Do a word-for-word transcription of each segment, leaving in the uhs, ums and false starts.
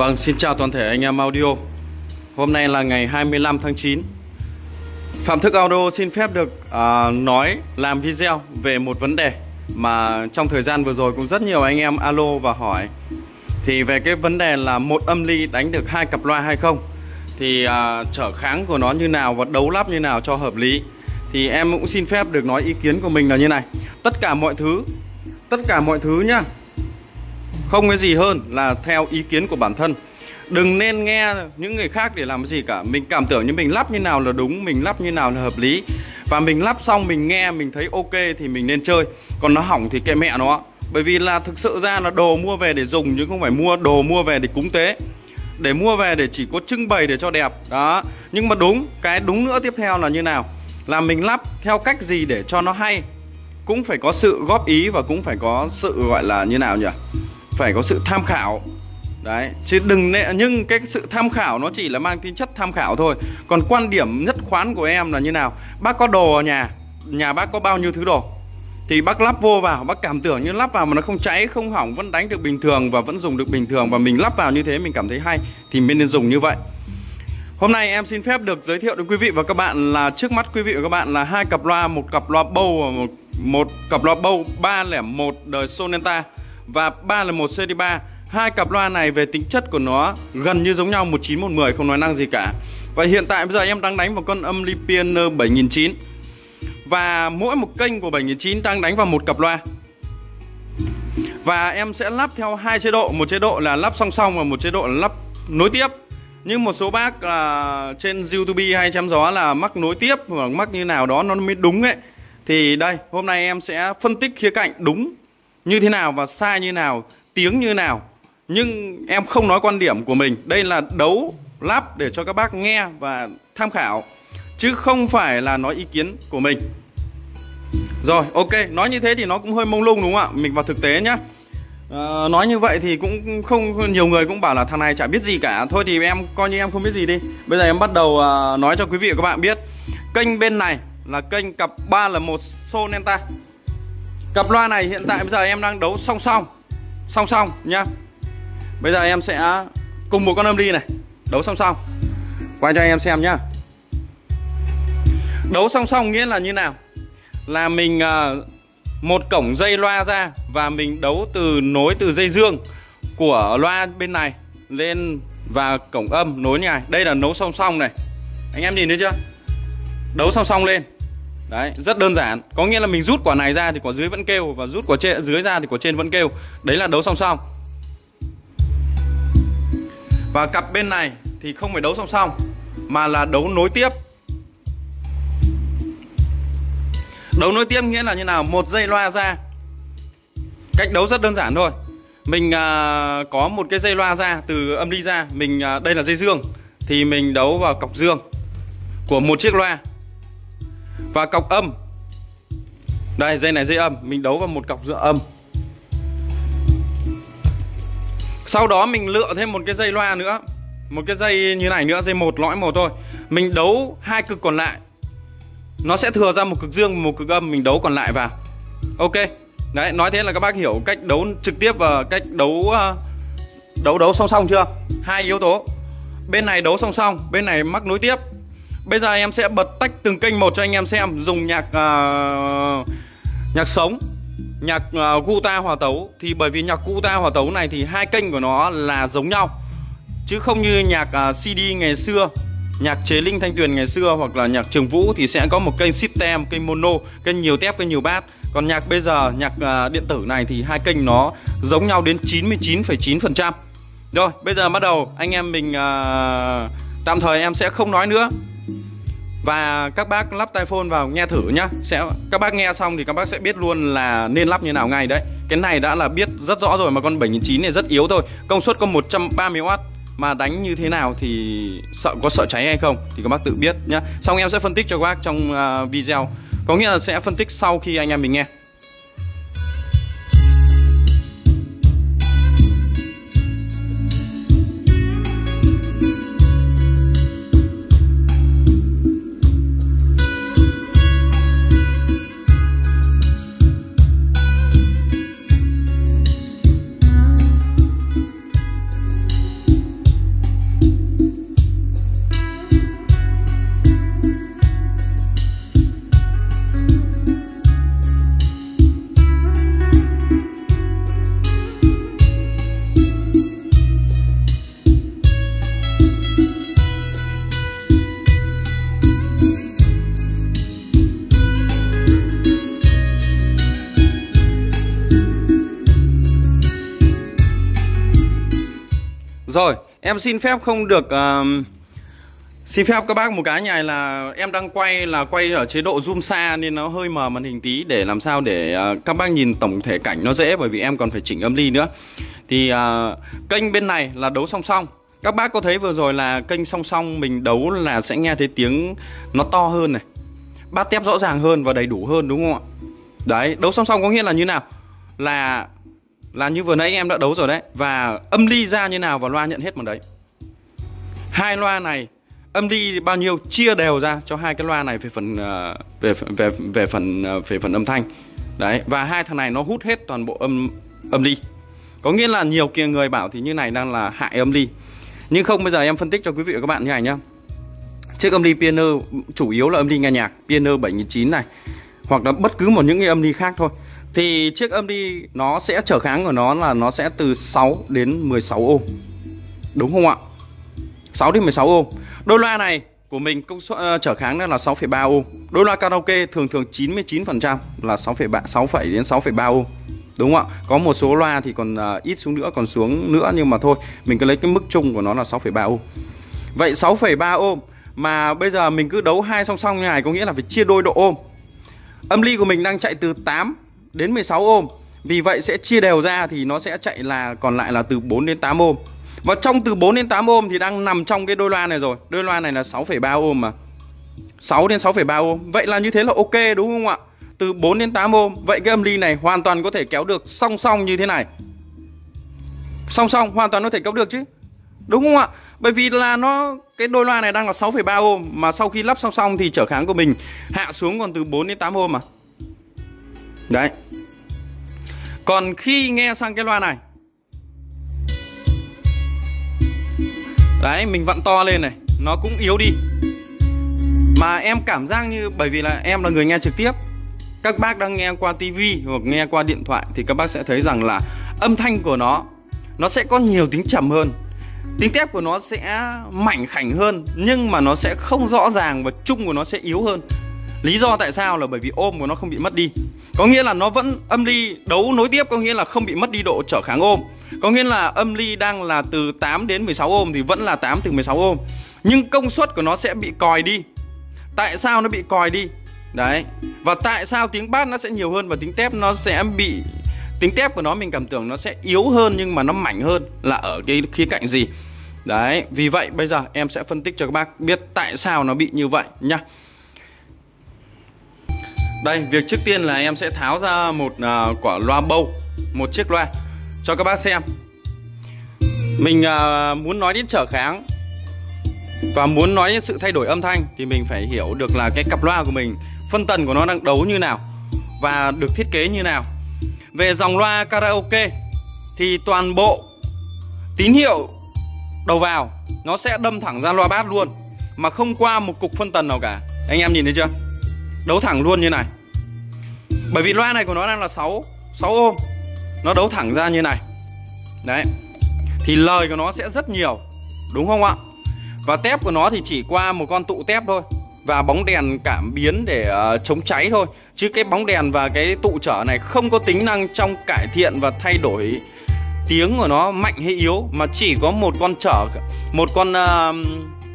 Vâng, xin chào toàn thể anh em audio. Hôm nay là ngày hai mươi lăm tháng chín. Phạm Thức Audio xin phép được uh, nói, làm video về một vấn đề mà trong thời gian vừa rồi cũng rất nhiều anh em alo và hỏi. Thì về cái vấn đề là một âm ly đánh được hai cặp loa hay không, thì uh, trở kháng của nó như nào và đấu lắp như nào cho hợp lý. Thì em cũng xin phép được nói ý kiến của mình là như này. Tất cả mọi thứ Tất cả mọi thứ nhá, không cái gì hơn là theo ý kiến của bản thân. Đừng nên nghe những người khác để làm cái gì cả. Mình cảm tưởng như mình lắp như nào là đúng, mình lắp như nào là hợp lý, và mình lắp xong mình nghe mình thấy ok thì mình nên chơi. Còn nó hỏng thì kệ mẹ nó. Bởi vì là thực sự ra là đồ mua về để dùng, chứ không phải mua đồ mua về để cúng tế, để mua về để chỉ có trưng bày để cho đẹp. Đó. Nhưng mà đúng, cái đúng nữa tiếp theo là như nào, là mình lắp theo cách gì để cho nó hay. Cũng phải có sự góp ý và cũng phải có sự gọi là như nào nhỉ, phải có sự tham khảo. Đấy, chứ đừng nệ, nhưng cái sự tham khảo nó chỉ là mang tính chất tham khảo thôi. Còn quan điểm nhất quán của em là như nào, bác có đồ ở nhà, nhà bác có bao nhiêu thứ đồ, thì bác lắp vô vào, bác cảm tưởng như lắp vào mà nó không cháy, không hỏng, vẫn đánh được bình thường và vẫn dùng được bình thường, và mình lắp vào như thế mình cảm thấy hay thì mình nên dùng như vậy. Hôm nay em xin phép được giới thiệu đến quý vị và các bạn là trước mắt quý vị và các bạn là hai cặp loa, một cặp loa bầu và một, một cặp loa bầu ba không một đời Sonenta và ba không một C D ba. Hai cặp loa này về tính chất của nó gần như giống nhau, một chín một mười, không nói năng gì cả. Và hiện tại bây giờ em đang đánh vào con âm ly Pioneer bảy nghìn chín trăm, và mỗi một kênh của bảy nghìn chín trăm đang đánh vào một cặp loa. Và em sẽ lắp theo hai chế độ, một chế độ là lắp song song và một chế độ là lắp nối tiếp. Nhưng một số bác là trên YouTube hay chém gió là mắc nối tiếp hoặc mắc như nào đó nó mới đúng ấy. Thì đây, hôm nay em sẽ phân tích khía cạnh đúng như thế nào và sai như nào, tiếng như nào. Nhưng em không nói quan điểm của mình. Đây là đấu lắp để cho các bác nghe và tham khảo, chứ không phải là nói ý kiến của mình. Rồi, ok, nói như thế thì nó cũng hơi mông lung đúng không ạ? Mình vào thực tế nhá. À, nói như vậy thì cũng không, nhiều người cũng bảo là thằng này chả biết gì cả. Thôi thì em coi như em không biết gì đi. Bây giờ em bắt đầu uh, nói cho quý vị và các bạn biết. Kênh bên này là kênh cặp ba không một Sonenta. Cặp loa này hiện tại bây giờ em đang đấu song song Song song nhá. Bây giờ em sẽ cùng một con âm ly này đấu song song. Quay cho anh em xem nhá. Đấu song song nghĩa là như nào, là mình uh, một cổng dây loa ra và mình đấu từ nối từ dây dương của loa bên này lên và cổng âm nối như này. Đây là đấu song song này. Anh em nhìn thấy chưa? Đấu song song lên. Đấy, rất đơn giản. Có nghĩa là mình rút quả này ra thì quả dưới vẫn kêu, và rút quả trên, dưới ra thì quả trên vẫn kêu. Đấy là đấu song song. Và cặp bên này thì không phải đấu song song mà là đấu nối tiếp. Đấu nối tiếp nghĩa là như nào? Một dây loa ra. Cách đấu rất đơn giản thôi. Mình uh, có một cái dây loa ra từ âm ly ra, mình uh, đây là dây dương, thì mình đấu vào cọc dương của một chiếc loa. Và cọc âm, đây dây này dây âm, mình đấu vào một cọc dương âm. Sau đó mình lựa thêm một cái dây loa nữa, một cái dây như này nữa, dây một, lõi một thôi. Mình đấu hai cực còn lại, nó sẽ thừa ra một cực dương và một cực âm, mình đấu còn lại vào. Ok. Đấy, nói thế là các bác hiểu cách đấu trực tiếp và cách đấu đấu đấu song song chưa? Hai yếu tố. Bên này đấu song song, bên này mắc nối tiếp. Bây giờ em sẽ bật tách từng kênh một cho anh em xem, dùng nhạc uh, nhạc sống, nhạc uh, guitar hòa tấu. Thì bởi vì nhạc guitar hòa tấu này thì hai kênh của nó là giống nhau, chứ không như nhạc uh, C D ngày xưa, nhạc chế Linh Thanh Tuyền ngày xưa hoặc là nhạc Trường Vũ thì sẽ có một kênh system, kênh mono, kênh nhiều tép, kênh nhiều bát. Còn nhạc bây giờ, nhạc uh, điện tử này thì hai kênh nó giống nhau đến chín mươi chín phẩy chín phần trăm. Rồi, bây giờ bắt đầu anh em mình uh, tạm thời em sẽ không nói nữa. Và các bác lắp tai phone vào nghe thử nhá. Sẽ các bác nghe xong thì các bác sẽ biết luôn là nên lắp như nào ngay đấy. Cái này đã là biết rất rõ rồi, mà con bảy nghìn chín trăm này rất yếu thôi. Công suất có một trăm ba mươi oát, mà đánh như thế nào thì sợ có sợ cháy hay không thì các bác tự biết nhá. Xong em sẽ phân tích cho các bác trong uh, video. Có nghĩa là sẽ phân tích sau khi anh em mình nghe. Rồi, em xin phép không được uh, xin phép các bác một cái này là em đang quay là quay ở chế độ zoom xa nên nó hơi mờ màn hình tí, để làm sao để uh, các bác nhìn tổng thể cảnh nó dễ, bởi vì em còn phải chỉnh âm ly nữa. Thì uh, kênh bên này là đấu song song. Các bác có thấy vừa rồi là kênh song song mình đấu là sẽ nghe thấy tiếng nó to hơn này, bát tép rõ ràng hơn và đầy đủ hơn, đúng không ạ? Đấy, đấu song song có nghĩa là như nào? Là là như vừa nãy em đã đấu rồi đấy. Và âm ly ra như nào và loa nhận hết bằng đấy. Hai loa này âm ly bao nhiêu chia đều ra cho hai cái loa này về phần uh, về về về phần uh, về phần âm thanh. Đấy, và hai thằng này nó hút hết toàn bộ âm âm ly. Có nghĩa là nhiều kia người bảo thì như này đang là hại âm ly. Nhưng không, bây giờ em phân tích cho quý vị và các bạn như này nhá. Chiếc âm ly Pioneer chủ yếu là âm ly nghe nhạc Pioneer bảy nghìn chín trăm này, hoặc là bất cứ một những cái âm ly khác thôi. Thì chiếc âm ly nó sẽ trở kháng của nó là nó sẽ từ sáu đến mười sáu ôm. Đúng không ạ? sáu đến mười sáu ôm. Đôi loa này của mình công suất uh, trở kháng là sáu phẩy ba ôm. Đôi loa karaoke thường thường chín mươi chín phần trăm là sáu phẩy ba sáu đến sáu phẩy ba ôm. Đúng không ạ? Có một số loa thì còn uh, ít xuống nữa, còn xuống nữa, nhưng mà thôi, mình cứ lấy cái mức chung của nó là sáu phẩy ba ôm. Vậy sáu phẩy ba ôm mà bây giờ mình cứ đấu hai song song như này, có nghĩa là phải chia đôi độ ôm. Âm ly của mình đang chạy từ tám đến mười sáu ôm. Vì vậy sẽ chia đều ra thì nó sẽ chạy là còn lại là từ bốn đến tám ôm. Và trong từ bốn đến tám ôm thì đang nằm trong cái đôi loa này rồi. Đôi loa này là sáu phẩy ba ôm mà. sáu đến sáu phẩy ba ôm. Vậy là như thế là ok đúng không ạ? Từ bốn đến tám ôm. Vậy cái âm ly này hoàn toàn có thể kéo được song song như thế này. Song song hoàn toàn có thể kéo được chứ. Đúng không ạ? Bởi vì là nó cái đôi loa này đang là sáu phẩy ba ôm, mà sau khi lắp song song thì trở kháng của mình hạ xuống còn từ bốn đến tám ôm mà. Đấy. Còn khi nghe sang cái loa này, đấy, mình vặn to lên này, nó cũng yếu đi. Mà em cảm giác như, bởi vì là em là người nghe trực tiếp, các bác đang nghe qua tivi hoặc nghe qua điện thoại thì các bác sẽ thấy rằng là âm thanh của nó nó sẽ có nhiều tiếng trầm hơn. Tiếng tép của nó sẽ mảnh khảnh hơn, nhưng mà nó sẽ không rõ ràng và chung của nó sẽ yếu hơn. Lý do tại sao là bởi vì ôm của nó không bị mất đi. Có nghĩa là nó vẫn âm ly đấu nối tiếp, có nghĩa là không bị mất đi độ trở kháng ôm. Có nghĩa là âm ly đang là từ tám đến mười sáu ôm thì vẫn là tám từ mười sáu ôm. Nhưng công suất của nó sẽ bị còi đi. Tại sao nó bị còi đi? Đấy. Và tại sao tiếng bass nó sẽ nhiều hơn và tiếng tép nó sẽ bị... Tiếng tép của nó mình cảm tưởng nó sẽ yếu hơn nhưng mà nó mảnh hơn là ở cái khía cạnh gì. Đấy, vì vậy bây giờ em sẽ phân tích cho các bác biết tại sao nó bị như vậy nhá. Đây, việc trước tiên là em sẽ tháo ra một uh, quả loa bầu, một chiếc loa cho các bác xem. Mình uh, muốn nói đến trở kháng và muốn nói đến sự thay đổi âm thanh thì mình phải hiểu được là cái cặp loa của mình, phân tần của nó đang đấu như nào và được thiết kế như nào. Về dòng loa karaoke thì toàn bộ tín hiệu đầu vào nó sẽ đâm thẳng ra loa bass luôn, mà không qua một cục phân tần nào cả. Anh em nhìn thấy chưa? Đấu thẳng luôn như này. Bởi vì loa này của nó đang là sáu ôm, nó đấu thẳng ra như này. Đấy. Thì lời của nó sẽ rất nhiều, đúng không ạ? Và tép của nó thì chỉ qua một con tụ tép thôi, và bóng đèn cảm biến để uh, chống cháy thôi. Chứ cái bóng đèn và cái tụ trở này không có tính năng trong cải thiện và thay đổi tiếng của nó mạnh hay yếu, mà chỉ có một con trở, một con uh,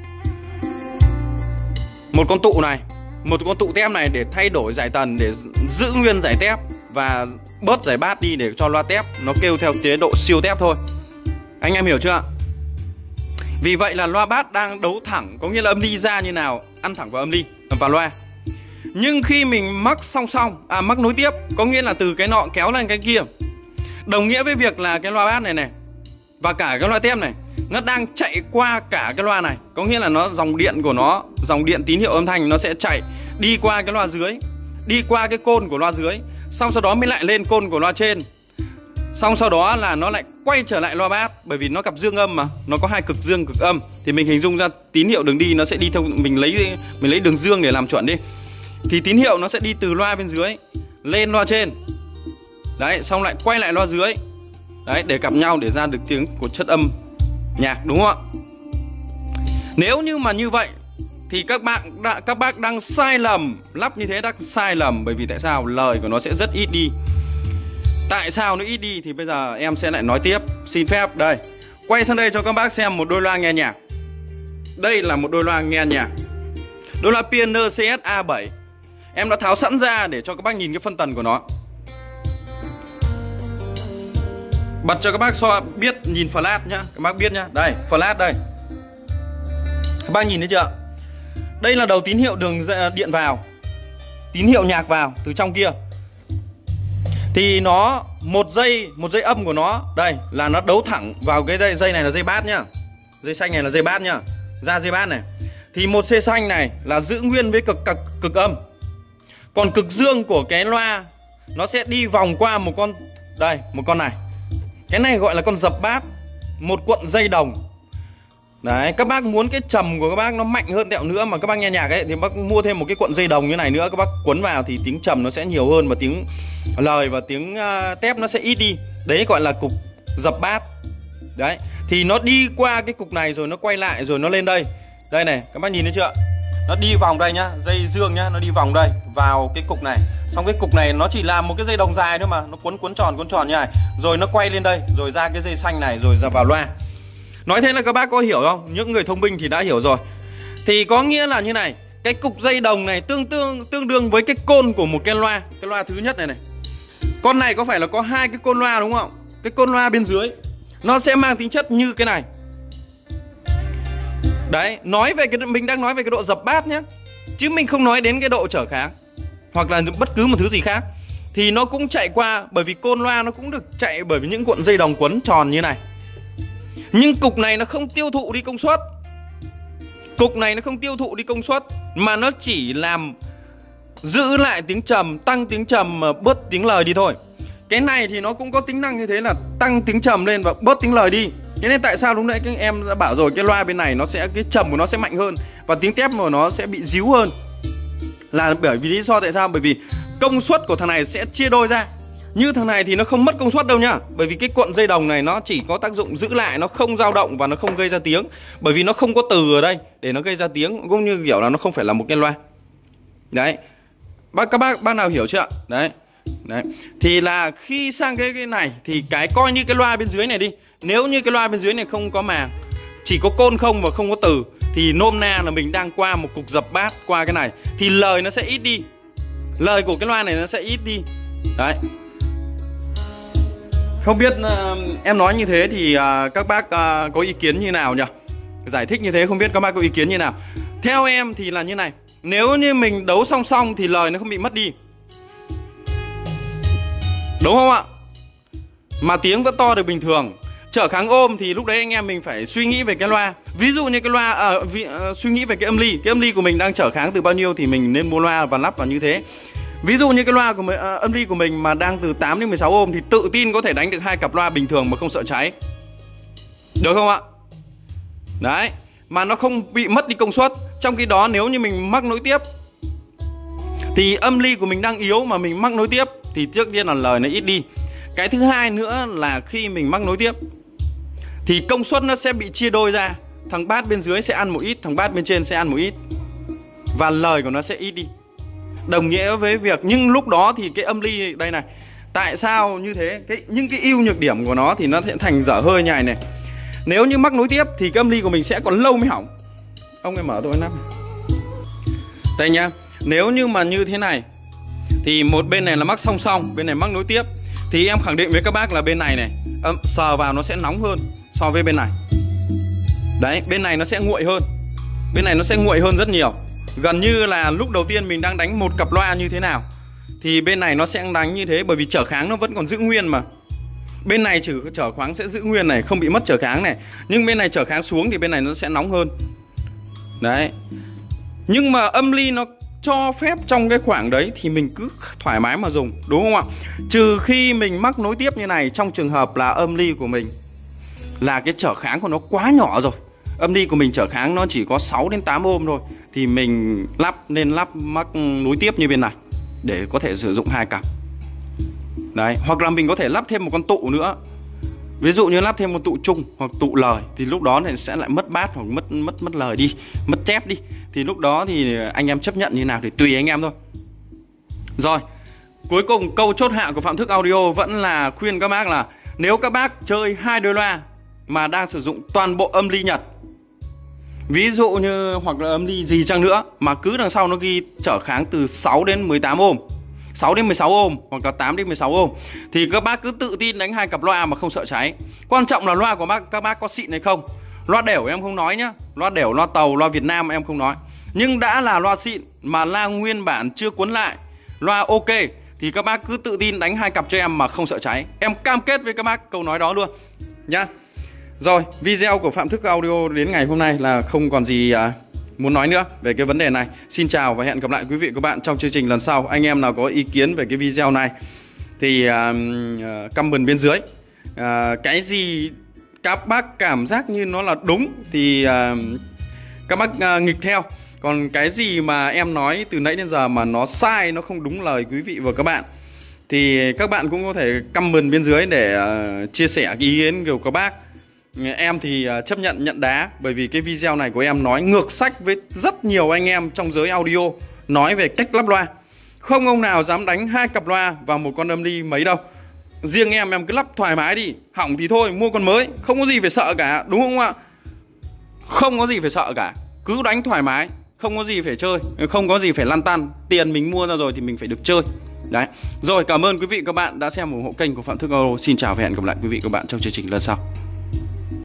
một con tụ này, một con tụ tép này để thay đổi giải tần, để giữ nguyên giải tép và bớt giải bass đi để cho loa tép nó kêu theo chế độ siêu tép thôi. Anh em hiểu chưa ạ? Vì vậy là loa bass đang đấu thẳng, có nghĩa là âm ly ra như nào ăn thẳng vào âm ly và loa. Nhưng khi mình mắc song song, à mắc nối tiếp, có nghĩa là từ cái nọ kéo lên cái kia, đồng nghĩa với việc là cái loa bass này này và cả cái loa tép này nó đang chạy qua cả cái loa này. Có nghĩa là nó dòng điện của nó, dòng điện tín hiệu âm thanh nó sẽ chạy đi qua cái loa dưới, đi qua cái côn của loa dưới, xong sau đó mới lại lên côn của loa trên. Xong sau đó là nó lại quay trở lại loa bass, bởi vì nó cặp dương âm mà, nó có hai cực dương cực âm, thì mình hình dung ra tín hiệu đường đi nó sẽ đi theo, mình lấy mình lấy đường dương để làm chuẩn đi. Thì tín hiệu nó sẽ đi từ loa bên dưới lên loa trên. Đấy, xong lại quay lại loa dưới. Đấy, để gặp nhau để ra được tiếng của chất âm nhạc, đúng không ạ? Nếu như mà như vậy thì các bạn đã, các bác đang sai lầm, lắp như thế đang sai lầm. Bởi vì tại sao? Lời của nó sẽ rất ít đi. Tại sao nó ít đi thì bây giờ em sẽ lại nói tiếp. Xin phép đây, Quay sang đây cho các bác xem một đôi loa nghe nhạc. Đây là một đôi loa nghe nhạc, đôi loa Pioneer xê ét A bảy. Em đã tháo sẵn ra để cho các bác nhìn cái phân tần của nó. Bật cho các bác so biết, nhìn flash nhá, các bác biết nhá. Đây, flash đây. Các bác nhìn thấy chưa? Đây là đầu tín hiệu đường điện vào, tín hiệu nhạc vào từ trong kia. Thì nó một dây, một dây âm của nó đây là nó đấu thẳng vào cái đây, dây này là dây bass nhá. Dây xanh này là dây bass nhá. Ra dây bass này. Thì một dây xanh này là giữ nguyên với cực cực cực âm. Còn cực dương của cái loa nó sẽ đi vòng qua một con, đây, một con này. Cái này gọi là con dập bass, một cuộn dây đồng. Đấy, các bác muốn cái trầm của các bác nó mạnh hơn tẹo nữa mà các bác nghe nhạc ấy thì bác mua thêm một cái cuộn dây đồng như này nữa, các bác quấn vào thì tiếng trầm nó sẽ nhiều hơn và tiếng lời và tiếng uh, tép nó sẽ ít đi. Đấy gọi là cục dập bass. Đấy, thì nó đi qua cái cục này rồi nó quay lại rồi nó lên đây. Đây này, các bác nhìn thấy chưa? Nó đi vòng đây nhá, dây dương nhá, nó đi vòng đây vào cái cục này. Xong cái cục này nó chỉ là một cái dây đồng dài thôi mà, nó cuốn cuốn tròn cuốn tròn như này, rồi nó quay lên đây, rồi ra cái dây xanh này rồi ra vào loa. Nói thế là các bác có hiểu không? Những người thông minh thì đã hiểu rồi. Thì có nghĩa là như này, cái cục dây đồng này tương tương tương đương với cái côn của một cái loa. Cái loa thứ nhất này này. Con này có phải là có hai cái côn loa đúng không? Cái côn loa bên dưới nó sẽ mang tính chất như cái này. Đấy, nói về cái mình đang nói về cái độ dập bass nhé, chứ mình không nói đến cái độ trở kháng hoặc là bất cứ một thứ gì khác. Thì nó cũng chạy qua, bởi vì côn loa nó cũng được chạy bởi vì những cuộn dây đồng quấn tròn như này. Nhưng cục này nó không tiêu thụ đi công suất. Cục này nó không tiêu thụ đi công suất, mà nó chỉ làm giữ lại tiếng trầm, tăng tiếng trầm mà bớt tiếng lời đi thôi. Cái này thì nó cũng có tính năng như thế là tăng tiếng trầm lên và bớt tiếng lời đi. Thế nên tại sao lúc nãy các em đã bảo rồi, cái loa bên này nó sẽ, cái trầm của nó sẽ mạnh hơn và tiếng tép của nó sẽ bị díu hơn. Là bởi vì lý do tại sao? Bởi vì công suất của thằng này sẽ chia đôi ra. Như thằng này thì nó không mất công suất đâu nhá, bởi vì cái cuộn dây đồng này nó chỉ có tác dụng giữ lại, nó không dao động và nó không gây ra tiếng. Bởi vì nó không có từ ở đây để nó gây ra tiếng, cũng như kiểu là nó không phải là một cái loa. Đấy, bác các bác bác nào hiểu chưa? Đấy. Đấy. Thì là khi sang cái cái này thì cái coi như cái loa bên dưới này đi. Nếu như cái loa bên dưới này không có màng, chỉ có côn không và không có từ, thì nôm na là mình đang qua một cục dập bass qua cái này, thì lời nó sẽ ít đi. Lời của cái loa này nó sẽ ít đi. Đấy. Không biết uh, em nói như thế thì uh, các bác uh, có ý kiến như nào nhỉ? Giải thích như thế không biết các bác có ý kiến như nào? Theo em thì là như này, nếu như mình đấu song song thì lời nó không bị mất đi, đúng không ạ? Mà tiếng vẫn to được bình thường. Trở kháng ôm thì lúc đấy anh em mình phải suy nghĩ về cái loa. Ví dụ như cái loa à, vì, à, suy nghĩ về cái âm ly. Cái âm ly của mình đang trở kháng từ bao nhiêu thì mình nên mua loa và lắp vào như thế. Ví dụ như cái loa của mình, à, âm ly của mình mà đang từ tám đến mười sáu ôm thì tự tin có thể đánh được hai cặp loa bình thường mà không sợ cháy. Được không ạ? Đấy, mà nó không bị mất đi công suất. Trong khi đó nếu như mình mắc nối tiếp thì âm ly của mình đang yếu mà mình mắc nối tiếp thì trước tiên là lời nó ít đi. Cái thứ hai nữa là khi mình mắc nối tiếp thì công suất nó sẽ bị chia đôi ra. Thằng bass bên dưới sẽ ăn một ít, thằng bass bên trên sẽ ăn một ít, và lời của nó sẽ ít đi. Đồng nghĩa với việc, nhưng lúc đó thì cái âm ly đây này, tại sao như thế? Cái, những cái ưu nhược điểm của nó thì nó sẽ thành dở hơi nhài này. Nếu như mắc nối tiếp thì cái âm ly của mình sẽ còn lâu mới hỏng. Ông em mở tôi nắp. Đây nhá, nếu như mà như thế này thì một bên này là mắc song song, bên này mắc nối tiếp, thì em khẳng định với các bác là bên này này âm, sờ vào nó sẽ nóng hơn so với bên này. Đấy, bên này nó sẽ nguội hơn. Bên này nó sẽ nguội hơn rất nhiều. Gần như là lúc đầu tiên mình đang đánh một cặp loa như thế nào thì bên này nó sẽ đánh như thế, bởi vì trở kháng nó vẫn còn giữ nguyên mà. Bên này trừ trở kháng sẽ giữ nguyên này, không bị mất trở kháng này. Nhưng bên này trở kháng xuống thì bên này nó sẽ nóng hơn. Đấy. Nhưng mà âm ly nó cho phép trong cái khoảng đấy thì mình cứ thoải mái mà dùng, đúng không ạ? Trừ khi mình mắc nối tiếp như này, trong trường hợp là âm ly của mình là cái trở kháng của nó quá nhỏ rồi. Âm ly của mình trở kháng nó chỉ có sáu đến tám ôm thôi, thì mình lắp nên lắp mắc nối tiếp như bên này để có thể sử dụng hai cặp. Đấy, hoặc là mình có thể lắp thêm một con tụ nữa. Ví dụ như lắp thêm một tụ chung hoặc tụ lời thì lúc đó thì sẽ lại mất bass hoặc mất mất mất lời đi, mất chép đi. Thì lúc đó thì anh em chấp nhận như nào thì tùy anh em thôi. Rồi, cuối cùng câu chốt hạ của Phạm Thức Audio vẫn là khuyên các bác là nếu các bác chơi hai đôi loa mà đang sử dụng toàn bộ âm ly Nhật, ví dụ như hoặc là âm ly gì chăng nữa mà cứ đằng sau nó ghi trở kháng từ sáu đến mười tám ohm, sáu đến mười sáu ohm hoặc là tám đến mười sáu ohm, thì các bác cứ tự tin đánh hai cặp loa mà không sợ cháy. Quan trọng là loa của bác, các bác có xịn hay không. Loa đểu em không nói nhá, loa đểu, loa tàu, loa Việt Nam em không nói. Nhưng đã là loa xịn mà la nguyên bản chưa cuốn lại, loa ok, thì các bác cứ tự tin đánh hai cặp cho em mà không sợ cháy. Em cam kết với các bác câu nói đó luôn nhá. Rồi, video của Phạm Thức Audio đến ngày hôm nay là không còn gì à, muốn nói nữa về cái vấn đề này. Xin chào và hẹn gặp lại quý vị và các bạn trong chương trình lần sau. Anh em nào có ý kiến về cái video này thì à, comment bên dưới. à, Cái gì các bác cảm giác như nó là đúng thì à, các bác à, nghịch theo. Còn cái gì mà em nói từ nãy đến giờ mà nó sai, nó không đúng lời quý vị và các bạn, thì các bạn cũng có thể comment bên dưới để uh, chia sẻ ý kiến của các bác. Em thì uh, chấp nhận nhận đá, bởi vì cái video này của em nói ngược sách với rất nhiều anh em trong giới audio nói về cách lắp loa. Không ông nào dám đánh hai cặp loa vào một con âm ly mấy đâu. Riêng em, em cứ lắp thoải mái đi, hỏng thì thôi mua con mới, không có gì phải sợ cả, đúng không ạ? Không có gì phải sợ cả, cứ đánh thoải mái, không có gì phải chơi, không có gì phải lăn tăn. Tiền mình mua ra rồi thì mình phải được chơi. Đấy. Rồi, cảm ơn quý vị và các bạn đã xem ủng hộ kênh của Phạm Thức Audio. Xin chào và hẹn gặp lại quý vị và các bạn trong chương trình lần sau.